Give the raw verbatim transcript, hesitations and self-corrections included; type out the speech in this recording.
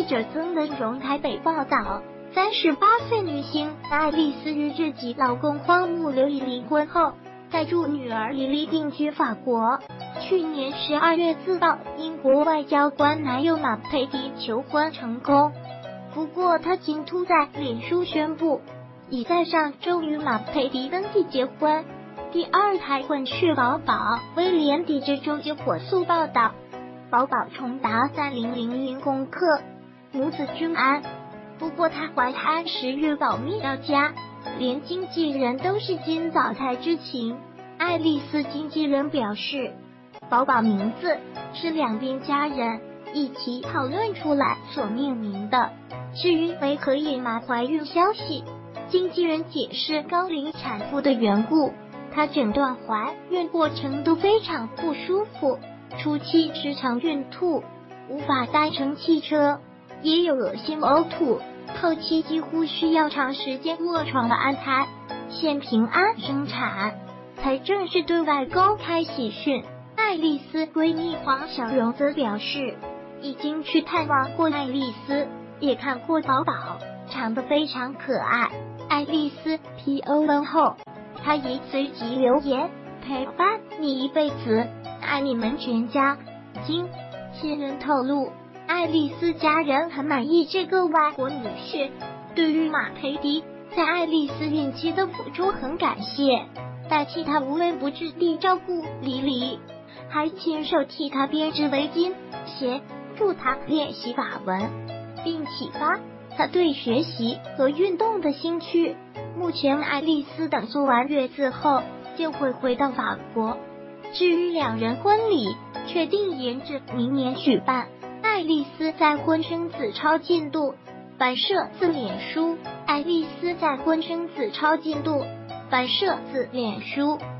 者曾文荣台北报道，三十八岁女星爱丽丝与日籍老公荒木留一离婚后，带住女儿莉莉定居法国。去年十二月自曝英国外交官男友马佩迪求婚成功，不过他竟突在脸书宣布，已在上周与马佩迪登记结婚。第二胎混血宝宝威廉迪这周就火速报道，宝宝重达三零零云公克，母子均安。不过他怀胎十月保密到家，连经纪人都是今早才知情。爱丽丝经纪人表示，宝宝名字是两边家人一起讨论出来所命名的。至于为何隐瞒怀孕消息，经纪人解释高龄产妇的缘故，她整段怀孕过程都非常不舒服，初期时常孕吐，无法搭乘汽车，也有恶心呕吐，后期几乎需要长时间卧床的安胎，现平安生产，才正式对外公开喜讯。爱丽丝闺蜜黄小柔则表示，已经去探望过爱丽丝，也看过宝宝，长得非常可爱。爱丽丝 P O 完后，她也随即留言，陪伴你一辈子，爱你们全家。经亲人透露，爱丽丝家人很满意这个外国女婿，对于马培迪在爱丽丝孕期的付出很感谢，代替她无微不至地照顾莉莉，还亲手替她编织围巾、协助她练习法文，并启发她对学习和运动的兴趣。目前爱丽丝等坐完月子后就会回到法国。至于两人婚礼，确定延至明年举办。爱丽丝在婚生子超进度，反射自脸书。爱丽丝在婚生子超进度，反射自脸书。